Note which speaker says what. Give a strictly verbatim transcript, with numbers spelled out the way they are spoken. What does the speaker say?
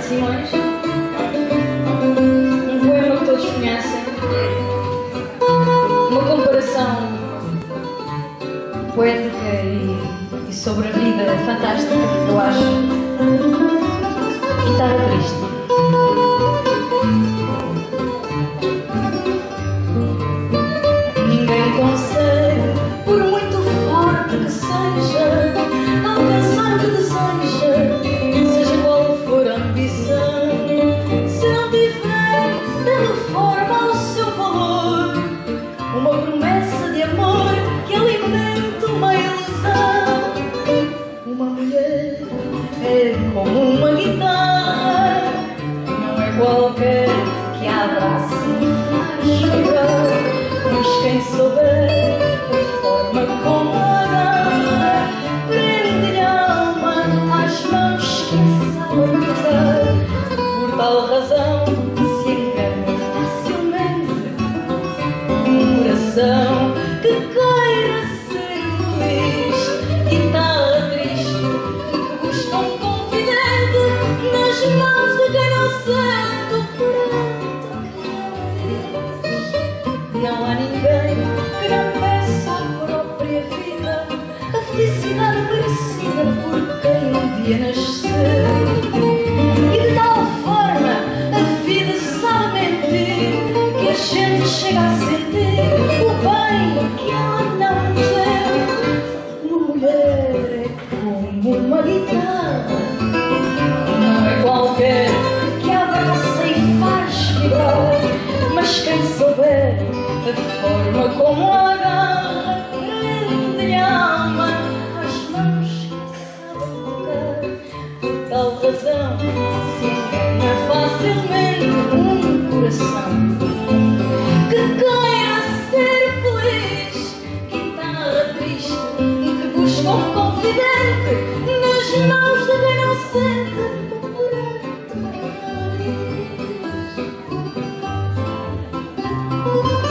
Speaker 1: Simões, um poema que todos conhecem, uma comparação poética e, e sobre a vida fantástica, eu acho. Guitarra Triste. Ninguém consegue, por muito forte que seja, alcançar o que deseja, seja qual for a ambição. Se não tiver dando forma ao seu valor, uma promessa de amor que alimenta uma ilusão. Uma mulher é como uma guitarra, não é qualquer que a abraça e faz vibrar. Mas quem souber a forma como agarra, prende-lhe a alma às mãos que sabe tocar. Por tal razão se engana facilmente um coração que queira ser feliz. Guitarra triste que busca um confidente nas mãos de quem não sente o pranto que ela diz. Não há ninguém que não peça a própria vida, a felicidade merecida por quem um dia nasceu. E de tal forma a vida sabe mentir que a gente chega a sentir o bem que ela não deu. Uma mulher é como uma guitarra, não é qualquer que abraça e faz vibrar. Mas quem souber a forma como agarra, prende-lhe a alma às mãos que sabe tocar. Por tal razão se engana facilmente um coração que queira ser feliz. Guitarra triste que busca um confidente nas mãos de quem não sente o pranto que ela diz.